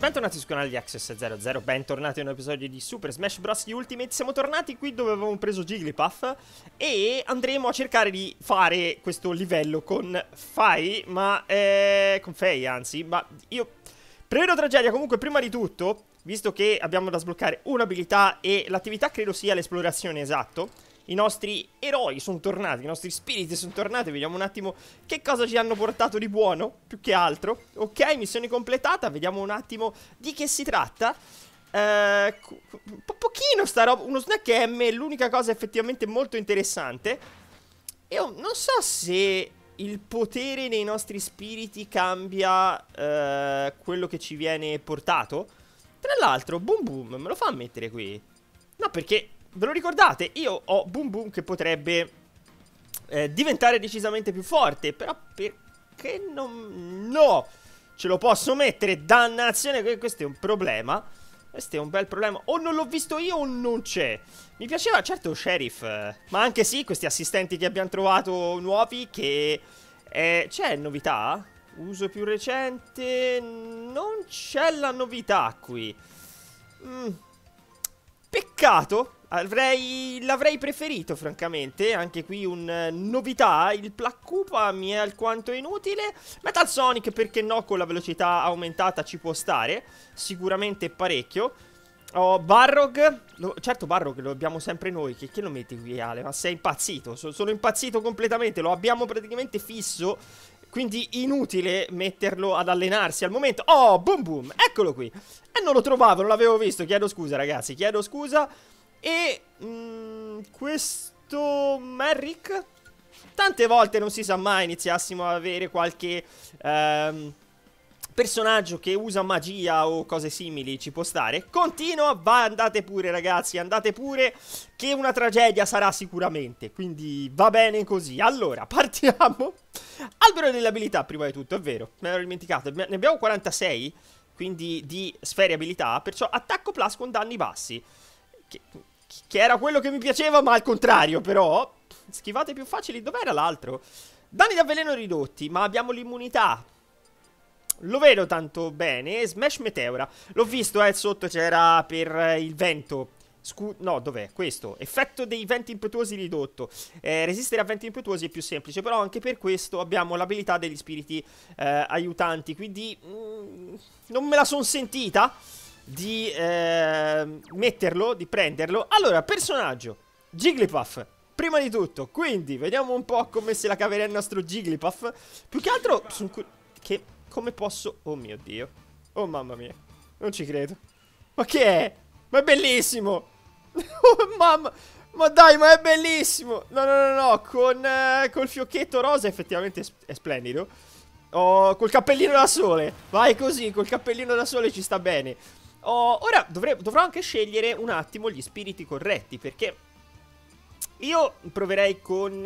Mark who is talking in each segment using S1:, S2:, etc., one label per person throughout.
S1: Bentornati sul canale di Access00, bentornati a un episodio di Super Smash Bros. Ultimate. Siamo tornati qui dove avevamo preso Jigglypuff e andremo a cercare di fare questo livello con Fai, con Fei anzi, ma io prevedo tragedia. Comunque prima di tutto, visto che abbiamo da sbloccare un'abilità e l'attività credo sia l'esplorazione, esatto. I nostri eroi sono tornati, i nostri spiriti sono tornati. Vediamo un attimo che cosa ci hanno portato di buono, più che altro. Ok, missione completata, vediamo un attimo di che si tratta. Pochino sta roba, uno snack M è l'unica cosa effettivamente molto interessante. Io non so se il potere nei nostri spiriti cambia quello che ci viene portato. Tra l'altro, Boom Boom, me lo fa mettere qui? No, perché... ve lo ricordate? Io ho Boom Boom che potrebbe diventare decisamente più forte. Però perché non... no! Ce lo posso mettere, dannazione, questo è un problema. Questo è un bel problema. O non l'ho visto io o non c'è. Mi piaceva, certo, Sheriff, ma anche sì, questi assistenti che abbiamo trovato nuovi che... c'è novità? Uso più recente... non c'è la novità qui. Peccato. L'avrei preferito, francamente. Anche qui un novità. Il Placcupa mi è alquanto inutile. Metal Sonic, perché no, con la velocità aumentata ci può stare. Sicuramente parecchio. Oh, Barrog. Certo, Barrog lo abbiamo sempre noi. Che lo metti qui, Ale? Ma sei impazzito? Sono impazzito completamente. Lo abbiamo praticamente fisso. Quindi inutile metterlo ad allenarsi al momento. Oh, Boom Boom, eccolo qui. E non lo trovavo, non l'avevo visto. Chiedo scusa, ragazzi, chiedo scusa. E questo Merrick, tante volte non si sa mai iniziassimo ad avere qualche personaggio che usa magia o cose simili, ci può stare. Continua, andate pure, ragazzi, andate pure, che una tragedia sarà sicuramente. Quindi va bene così. Allora, partiamo. Albero delle abilità, prima di tutto, è vero, me l'ero dimenticato. Ne abbiamo 46, quindi di sfere abilità. Perciò attacco plus con danni bassi, che era quello che mi piaceva, ma al contrario, però. Schivate più facili, dov'era l'altro? Danni da veleno ridotti, ma abbiamo l'immunità. Lo vedo tanto bene. Smash Meteora, l'ho visto, sotto c'era per il vento. No, dov'è? Questo. Effetto dei venti impetuosi ridotto. Resistere a venti impetuosi è più semplice, però anche per questo abbiamo l'abilità degli spiriti aiutanti. Quindi non me la son sentita di metterlo, di prenderlo. Allora, personaggio Jigglypuff, prima di tutto. Quindi vediamo un po' come se la caverà il nostro Jigglypuff. Più che altro che come posso... oh mio Dio. Oh mamma mia. Non ci credo. Ma che è? Ma è bellissimo. Oh mamma. Ma dai, ma è bellissimo. No, no, no, no. Col fiocchetto rosa effettivamente è splendido. Oh, col cappellino da sole. Vai così, col cappellino da sole ci sta bene. Ora dovrò anche scegliere un attimo gli spiriti corretti, perché io proverei con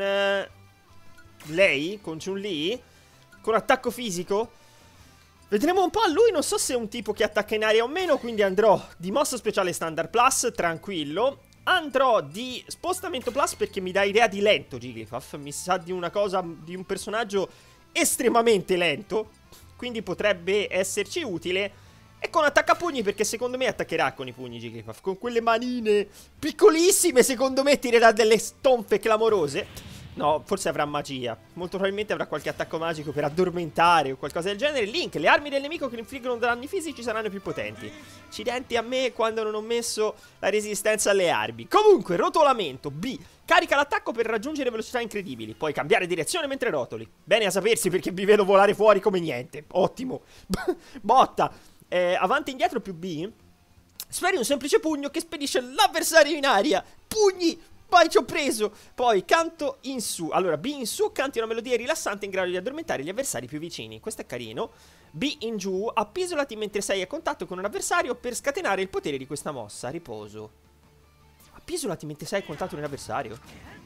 S1: lei, con Chun-Li, con attacco fisico. Vedremo un po' a lui, non so se è un tipo che attacca in aria o meno, quindi andrò di mossa speciale standard plus, tranquillo. Andrò di spostamento plus perché mi dà idea di lento Jigglypuff, mi sa di una cosa, di un personaggio estremamente lento, quindi potrebbe esserci utile. E con attaccapugni, perché secondo me attaccherà con i pugni Jigglypuff, con quelle manine piccolissime, secondo me tirerà delle stonfe clamorose. No, forse avrà magia. Molto probabilmente avrà qualche attacco magico per addormentare o qualcosa del genere. Link, le armi del nemico che infliggono danni fisici saranno più potenti. Accidenti a me quando non ho messo la resistenza alle armi. Comunque, rotolamento B. Carica l'attacco per raggiungere velocità incredibili. Puoi cambiare direzione mentre rotoli. Bene a sapersi, perché vi vedo volare fuori come niente. Ottimo. Botta. Avanti e indietro più B. Sferi un semplice pugno che spedisce l'avversario in aria. Pugni. Poi ci ho preso. Poi canto in su. Allora B in su, canti una melodia rilassante in grado di addormentare gli avversari più vicini. Questo è carino. B in giù, appisolati mentre sei a contatto con un avversario per scatenare il potere di questa mossa. Riposo. Appisolati mentre sei a contatto con un avversario.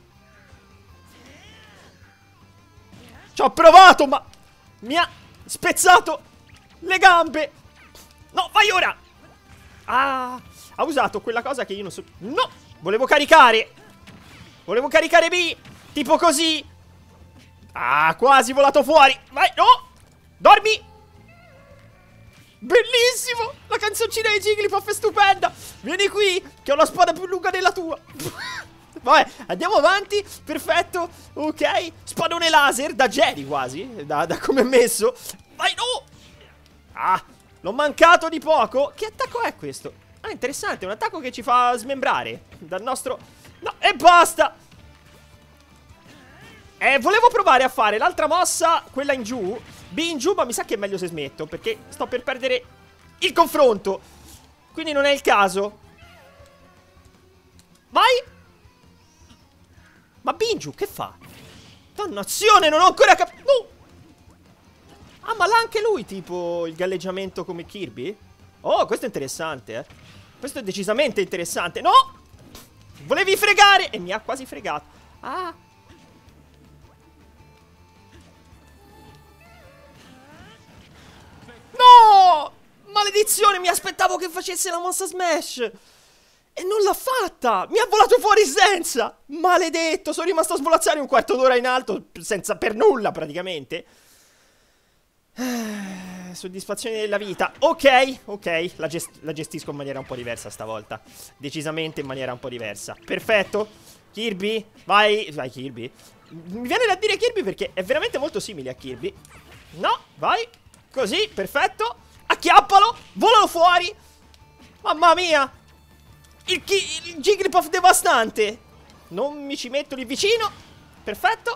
S1: Ci ho provato, ma mi ha spezzato le gambe. No, vai ora. Ah, ha usato quella cosa che io non so. No, volevo caricare. Volevo caricare B, tipo così. Ah, quasi volato fuori. Vai, no. Dormi. Bellissimo! La canzoncina di Jigglypuff è stupenda! Vieni qui, che ho la spada più lunga della tua! Vabbè, andiamo avanti. Perfetto, ok. Spadone laser, da Jerry quasi, da come è messo. Vai, no! Ah, l'ho mancato di poco. Che attacco è questo? Ah, interessante, è un attacco che ci fa smembrare dal nostro... No, e basta! Volevo provare a fare l'altra mossa, quella in giù. B in giù, ma mi sa che è meglio se smetto, perché sto per perdere il confronto. Quindi non è il caso. Vai! Ma B in giù, che fa? Dannazione, non ho ancora capito. No! Ah, ma l'ha anche lui, tipo, il galleggiamento come Kirby? Oh, questo è interessante, eh. Questo è decisamente interessante. No! Volevi fregare! E mi ha quasi fregato. Ah! No! Maledizione, mi aspettavo che facesse la mossa smash. E non l'ha fatta. Mi ha volato fuori senza. Maledetto, sono rimasto a svolazzare un quarto d'ora in alto senza, per nulla praticamente. Soddisfazione della vita. Ok, ok, la gestisco in maniera un po' diversa stavolta. Decisamente in maniera un po' diversa. Perfetto. Kirby, vai. Vai Kirby. Mi viene da dire Kirby perché è veramente molto simile a Kirby. No, vai. Così, perfetto. Acchiappalo, volalo fuori. Mamma mia. Il Jigglypuff devastante. Non mi ci metto lì vicino. Perfetto.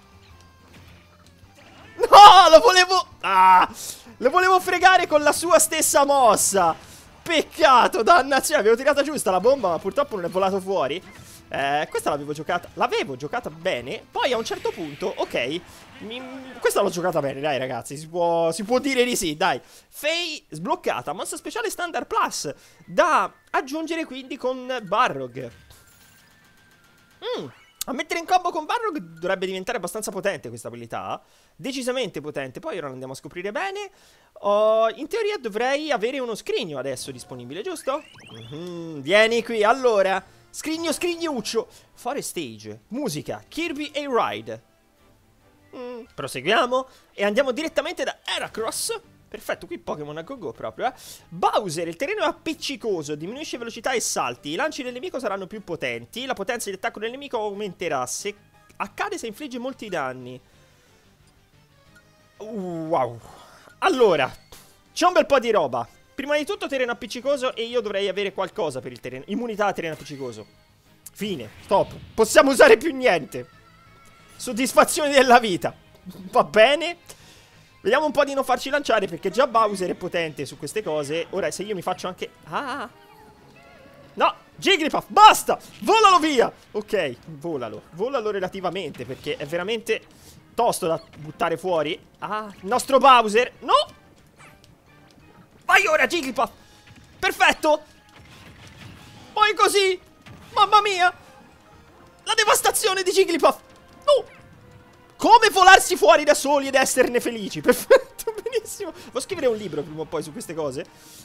S1: No, lo volevo... Ah, lo volevo fregare con la sua stessa mossa. Peccato, dannazione. Avevo tirato giusta la bomba, ma purtroppo non è volato fuori. Questa l'avevo giocata bene. Poi a un certo punto, ok, questa l'ho giocata bene, dai ragazzi, si può dire di sì, dai. Faye sbloccata, mossa speciale Standard Plus, da aggiungere quindi con Barrog. A mettere in combo con Barrog dovrebbe diventare abbastanza potente questa abilità. Decisamente potente. Poi ora lo andiamo a scoprire bene. In teoria dovrei avere uno scrigno adesso disponibile, giusto? Vieni qui, allora. Scrignuccio. Forest Stage. Musica. Kirby e Ride. Proseguiamo. E andiamo direttamente da Heracross. Perfetto, qui Pokémon a go-go proprio, eh. Bowser, il terreno è appiccicoso, diminuisce velocità e salti. I lanci del nemico saranno più potenti. La potenza di attacco del nemico aumenterà. Se accade se infligge molti danni. Wow. Allora, c'è un bel po' di roba. Prima di tutto terreno appiccicoso e io dovrei avere qualcosa per il terreno. Immunità a terreno appiccicoso. Fine, stop. Possiamo usare più niente. Soddisfazione della vita. Va bene. Vediamo un po' di non farci lanciare, perché già Bowser è potente su queste cose. Ora se io mi faccio anche... Ah! No! Jigglypuff, basta! Volalo via! Ok, volalo. Volalo relativamente, perché è veramente tosto da buttare fuori. Ah, il nostro Bowser. No! Vai ora, Jigglypuff! Perfetto! Poi così! Mamma mia! La devastazione di Jigglypuff! No! Come volarsi fuori da soli ed esserne felici. Perfetto, benissimo. Devo scrivere un libro prima o poi su queste cose.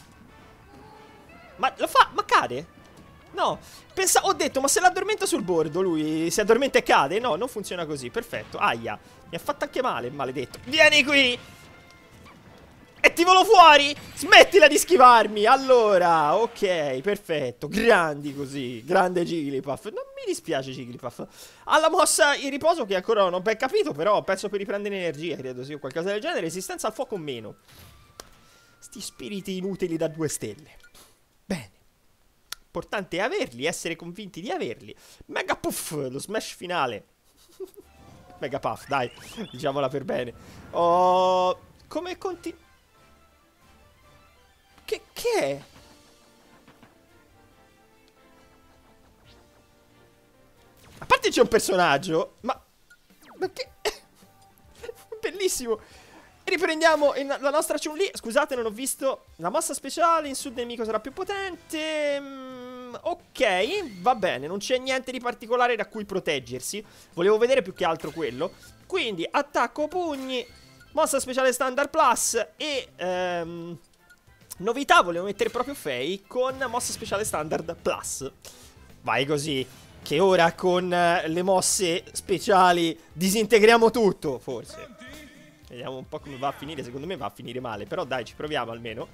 S1: Ma lo fa? Ma cade? No. Ho detto, ma se l'addormenta sul bordo lui si addormenta e cade? No, non funziona così. Perfetto. Aia. Mi ha fatto anche male, maledetto. Vieni qui. E ti volo fuori. Smettila di schivarmi. Allora, ok, perfetto. Grandi così. Grande Jigglypuff. Non mi dispiace Jigglypuff. Ha la mossa in riposo che ancora non ho ben capito, però penso per riprendere energia, credo sia qualcosa del genere. Resistenza al fuoco meno. Sti spiriti inutili da 2 stelle. Bene. Importante è averli, essere convinti di averli. Mega Puff, lo smash finale. Mega Puff, dai. Diciamola per bene. Oh, come continua? Che è? A parte c'è un personaggio, ma che... Bellissimo. Riprendiamo la nostra Chun-Li. Scusate, non ho visto la mossa speciale. In sud il nemico sarà più potente. Ok, va bene. Non c'è niente di particolare da cui proteggersi. Volevo vedere più che altro quello. Quindi attacco pugni, mossa speciale Standard Plus e... novità, volevo mettere proprio Faye con mossa speciale Standard Plus. Vai così, che ora con le mosse speciali disintegriamo tutto, forse. Vediamo un po' come va a finire. Secondo me va a finire male, però dai, ci proviamo almeno.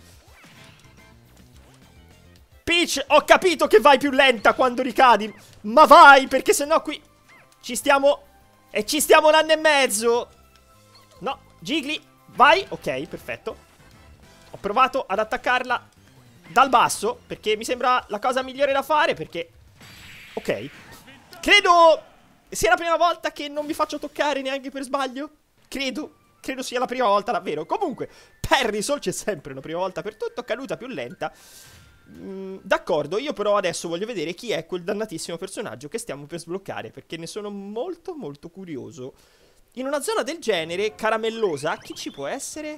S1: Peach, ho capito che vai più lenta quando ricadi, ma vai, perché sennò qui ci stiamo... E ci stiamo un anno e mezzo. No, Gigli, vai. Ok, perfetto. Ho provato ad attaccarla dal basso, perché mi sembra la cosa migliore da fare, perché... Ok. Credo sia la prima volta che non mi faccio toccare neanche per sbaglio. Credo sia la prima volta davvero. Comunque, Parasol c'è sempre una prima volta per tutto. Caduta più lenta. D'accordo, io però adesso voglio vedere chi è quel dannatissimo personaggio che stiamo per sbloccare, perché ne sono molto molto curioso. In una zona del genere, caramellosa, chi ci può essere?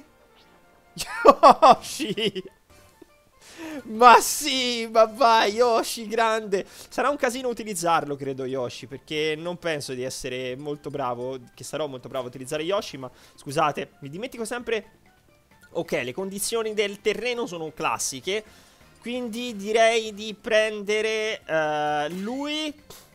S1: Yoshi! Ma sì, ma vai, Yoshi grande. Sarà un casino utilizzarlo, credo, Yoshi, perché non penso di essere molto bravo, che sarò molto bravo a utilizzare Yoshi, ma scusate, mi dimentico sempre. Ok, le condizioni del terreno sono classiche, quindi direi di prendere lui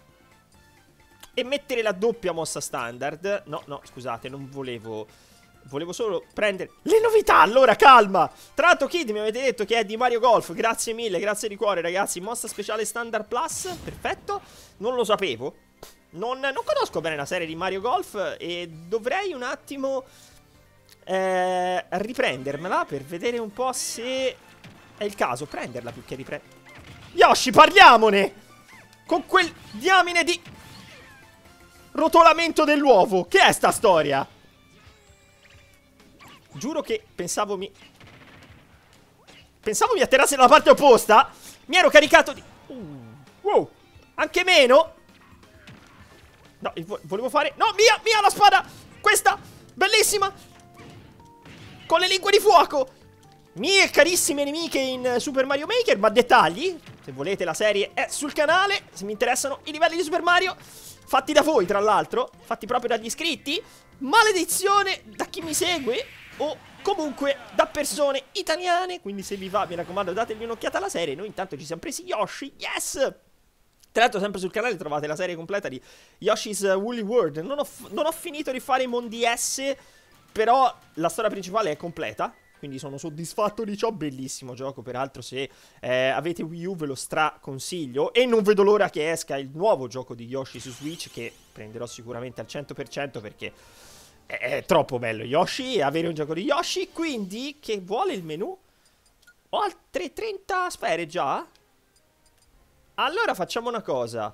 S1: e mettere la doppia mossa standard. No, no, scusate, non volevo... Volevo solo prendere le novità. Allora, calma. Tra l'altro, Kid, mi avete detto che è di Mario Golf. Grazie mille, grazie di cuore, ragazzi. Mossa speciale standard plus. Perfetto. Non lo sapevo. Non conosco bene la serie di Mario Golf e dovrei un attimo riprendermela per vedere un po' se è il caso. Prenderla più che riprendere. Yoshi, parliamone! Con quel diamine di rotolamento dell'uovo. Che è sta storia? Giuro che pensavo mi atterasse dalla parte opposta. Mi ero caricato di... wow. Anche meno. No, volevo fare... No, mia la spada. Questa, bellissima, con le lingue di fuoco. Mie carissime nemiche in Super Mario Maker. Ma dettagli, se volete, la serie è sul canale. Se mi interessano i livelli di Super Mario, fatti da voi, tra l'altro, fatti proprio dagli iscritti. Maledizione da chi mi segue, o comunque da persone italiane. Quindi se vi va, mi raccomando, dategli un'occhiata alla serie. Noi intanto ci siamo presi Yoshi. Yes! Tra l'altro sempre sul canale trovate la serie completa di Yoshi's Woolly World. Non ho finito di fare i mondi S, però la storia principale è completa, quindi sono soddisfatto di ciò. Bellissimo gioco, peraltro, se avete Wii U ve lo straconsiglio. E non vedo l'ora che esca il nuovo gioco di Yoshi su Switch, che prenderò sicuramente al 100%, perché è troppo bello Yoshi e avere un gioco di Yoshi. Quindi, che vuole il menu? Ho altre 30 sfere già? Allora facciamo una cosa.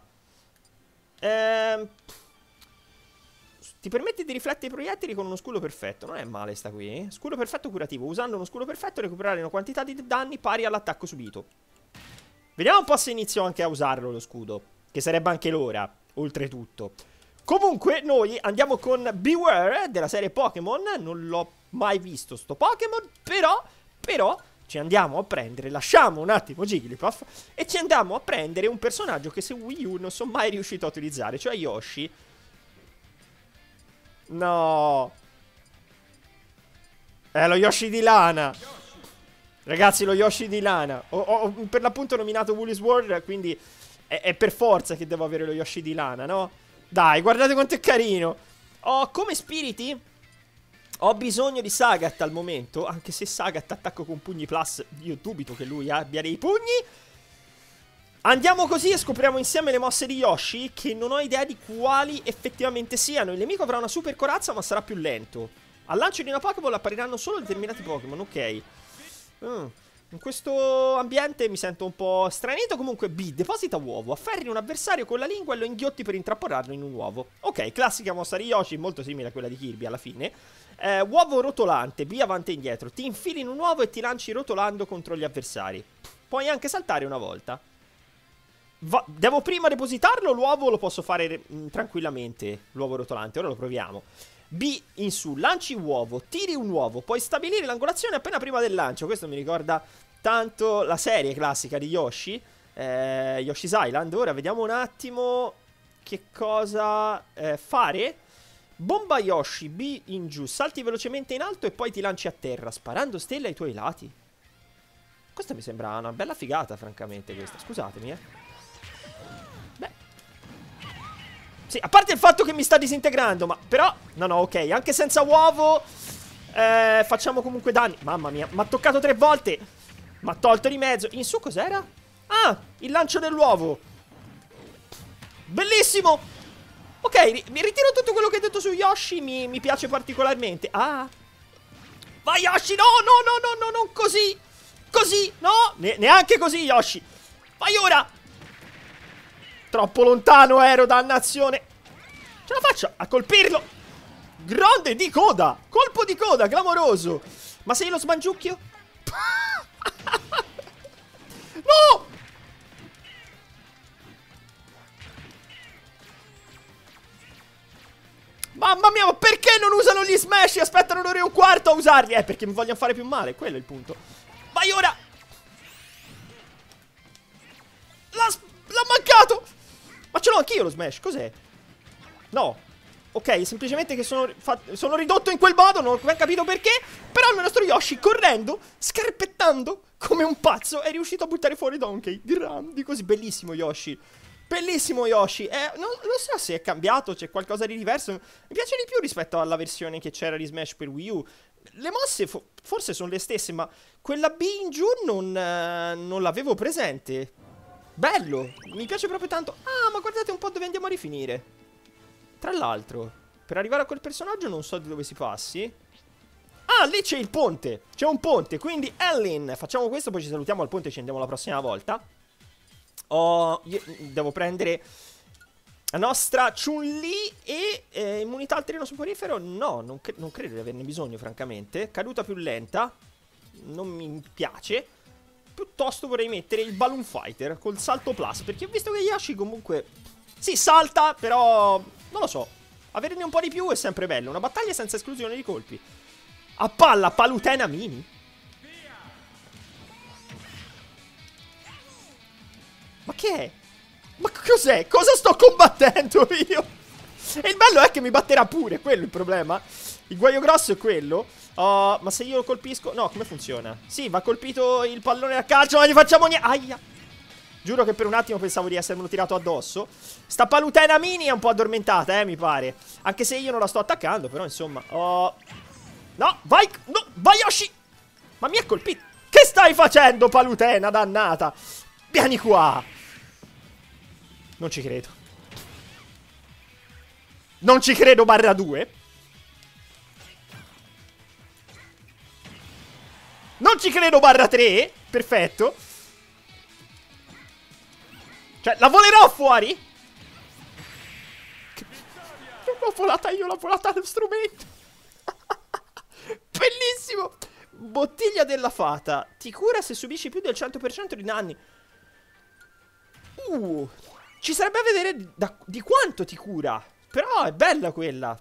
S1: Ti permette di riflettere i proiettili con uno scudo perfetto. Non è male sta qui. Scudo perfetto curativo. Usando uno scudo perfetto recuperare una quantità di danni pari all'attacco subito. Vediamo un po' se inizio anche a usarlo lo scudo, che sarebbe anche l'ora, oltretutto. Comunque noi andiamo con Beware della serie Pokémon. Non l'ho mai visto sto Pokémon, però ci andiamo a prendere, lasciamo un attimo Jigglypuff e ci andiamo a prendere un personaggio che su Wii U non sono mai riuscito a utilizzare, cioè Yoshi. No, è lo Yoshi di lana. Ragazzi, lo Yoshi di lana. Ho per l'appunto nominato Woolly's World, quindi è per forza che devo avere lo Yoshi di lana, no? Dai, guardate quanto è carino. Come spiriti ho bisogno di Sagat al momento, anche se Sagat attacco con pugni plus, io dubito che lui abbia dei pugni. Andiamo così e scopriamo insieme le mosse di Yoshi, che non ho idea di quali effettivamente siano. Il nemico avrà una super corazza, ma sarà più lento. Al lancio di una Pokéball appariranno solo determinati Pokémon, ok. In questo ambiente mi sento un po' stranito. Comunque B, deposita uovo. Afferri un avversario con la lingua e lo inghiotti per intrappolarlo in un uovo. Ok, classica mossa di Yoshi, molto simile a quella di Kirby alla fine. Uovo rotolante, B avanti e indietro. Ti infili in un uovo e ti lanci rotolando contro gli avversari. Puoi anche saltare una volta. Devo prima depositarlo, l'uovo lo posso fare tranquillamente, l'uovo rotolante, ora lo proviamo. B in su, lanci uovo, tiri un uovo, puoi stabilire l'angolazione appena prima del lancio. Questo mi ricorda tanto la serie classica di Yoshi, Yoshi's Island. Ora vediamo un attimo che cosa fare. Bomba Yoshi, B in giù, salti velocemente in alto e poi ti lanci a terra, sparando stelle ai tuoi lati. Questa mi sembra una bella figata, francamente, questa. Scusatemi, Sì, a parte il fatto che mi sta disintegrando, ma però... No, no, ok, anche senza uovo facciamo comunque danni. Mamma mia, mi ha toccato 3 volte. Mi ha tolto di mezzo. In su cos'era? Ah, il lancio dell'uovo. Bellissimo. Ok, mi ritiro tutto quello che hai detto su Yoshi. Mi piace particolarmente. Ah. Vai Yoshi, no, no, no, no, no, non così. Così, no, neanche così Yoshi. Vai ora. Troppo lontano ero, dannazione. Ce la faccio a colpirlo. Grande di coda. Colpo di coda, clamoroso. Ma se io lo smangiucchio? No. Mamma mia, ma perché non usano gli smash? Aspettano un'ora e un quarto a usarli. Perché mi vogliono fare più male, quello è il punto. Vai ora. L'ha mancato. Ma ce l'ho anch'io lo smash, cos'è? No. Ok, semplicemente che sono ridotto in quel modo, non ho ben capito perché. Però il nostro Yoshi, correndo, scarpettando come un pazzo, è riuscito a buttare fuori Donkey. Grandi così, bellissimo Yoshi. Bellissimo Yoshi. Non so se è cambiato, c'è qualcosa di diverso. Mi piace di più rispetto alla versione che c'era di Smash per Wii U. Le mosse forse sono le stesse, ma quella B in giù non l'avevo presente. Bello, mi piace proprio tanto. Ah, ma guardate un po' dove andiamo a rifinire. Tra l'altro, per arrivare a quel personaggio non so di dove si passi. Ah, lì c'è il ponte. C'è un ponte, quindi Ellin. Facciamo questo, poi ci salutiamo al ponte e ci andiamo la prossima volta. Io devo prendere la nostra Chun-Li e immunità al terreno soporifero. No, non credo di averne bisogno, francamente. Caduta più lenta. Non mi piace. Piuttosto vorrei mettere il Balloon Fighter col salto plus, perché ho visto che Yoshi comunque... Sì, salta, però... Non lo so. Averne un po' di più è sempre bello. Una battaglia senza esclusione di colpi. A palla, Palutena Mini. Ma che è? Ma cos'è? Cosa sto combattendo io? E il bello è che mi batterà pure, quello è il problema. Il guaio grosso è quello. Ma se io lo colpisco... No, come funziona? Sì, va colpito il pallone a calcio, ma gli facciamo niente. Aia. Giuro che per un attimo pensavo di essermelo tirato addosso. Sta Palutena Mini è un po' addormentata, mi pare. Anche se io non la sto attaccando, però insomma. No, vai. No, vai Yoshi. Ma mi ha colpito. Che stai facendo, Palutena, dannata? Vieni qua. Non ci credo. Non ci credo, /2. Non ci credo, /3. Perfetto. Cioè, la volerò fuori? Non l'ho volata io, l'ho volata lo strumento. Bellissimo. Bottiglia della fata. Ti cura se subisci più del 100% di danni. Ci sarebbe a vedere di quanto ti cura. Però è bella quella.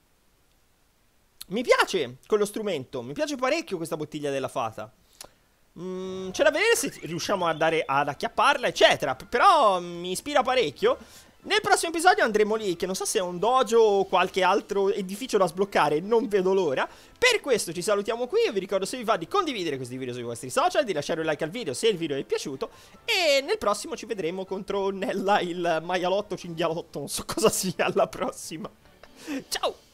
S1: Mi piace quello strumento. Mi piace parecchio questa bottiglia della fata. C'è da vedere se riusciamo ad acchiapparla, eccetera. Però mi ispira parecchio. Nel prossimo episodio andremo lì, che non so se è un dojo o qualche altro edificio da sbloccare, non vedo l'ora. Per questo ci salutiamo qui, io vi ricordo se vi va di condividere questi video sui vostri social, di lasciare un like al video se il video vi è piaciuto. E nel prossimo ci vedremo contro Nella, il maialotto, cinghialotto, non so cosa sia, alla prossima. Ciao!